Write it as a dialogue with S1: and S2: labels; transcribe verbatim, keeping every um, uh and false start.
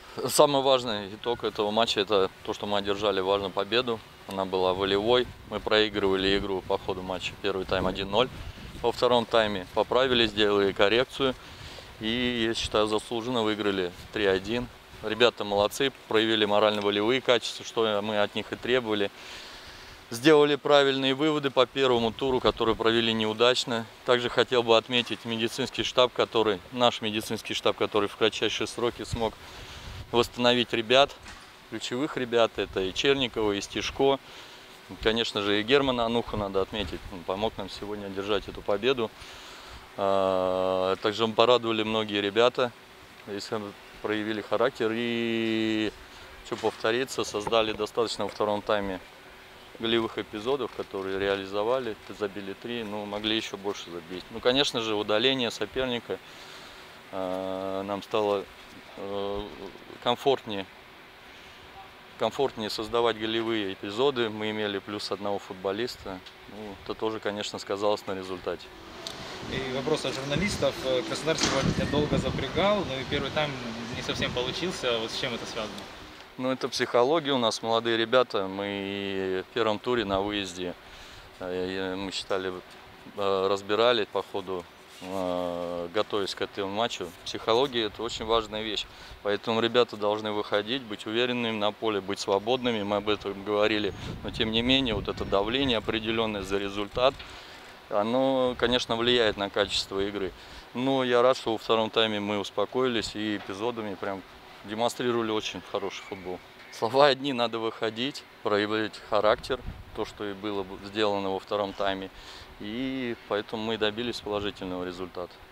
S1: Самый важный итог этого матча — это то, что мы одержали важную победу. Она была волевой. Мы проигрывали игру по ходу матча. Первый тайм один ноль. Во втором тайме поправили, сделали коррекцию. И, я считаю, заслуженно выиграли три один. Ребята молодцы, проявили морально-волевые качества, что мы от них и требовали. Сделали правильные выводы по первому туру, которые провели неудачно. Также хотел бы отметить медицинский штаб, который, наш медицинский штаб, который в кратчайшие сроки смог восстановить ребят, ключевых ребят. Это и Черникова, и Стишко. Конечно же, и Германа Ануху надо отметить. Он помог нам сегодня одержать эту победу. Также порадовали многие ребята, если проявили характер. И, что повториться, создали достаточно во втором тайме голевых эпизодов, которые реализовали, забили три, но могли еще больше забить. Ну, конечно же, удаление соперника э, нам стало э, комфортнее, комфортнее создавать голевые эпизоды. Мы имели плюс одного футболиста. Ну, это тоже, конечно, сказалось на результате.
S2: И вопрос от журналистов. Краснодар сегодня долго запрягал, но и первый тайм не совсем получился. Вот с чем это связано?
S1: Ну, это психология, у нас молодые ребята, мы в первом туре на выезде, мы считали, разбирали по ходу, готовясь к этому матчу. Психология — это очень важная вещь, поэтому ребята должны выходить, быть уверенными на поле, быть свободными, мы об этом говорили, но тем не менее вот это давление определенное за результат, оно, конечно, влияет на качество игры. Но я рад, что во втором тайме мы успокоились и эпизодами прям демонстрировали очень хороший футбол. Слова одни: надо выходить, проявлять характер, то, что и было сделано во втором тайме. И поэтому мы добились положительного результата.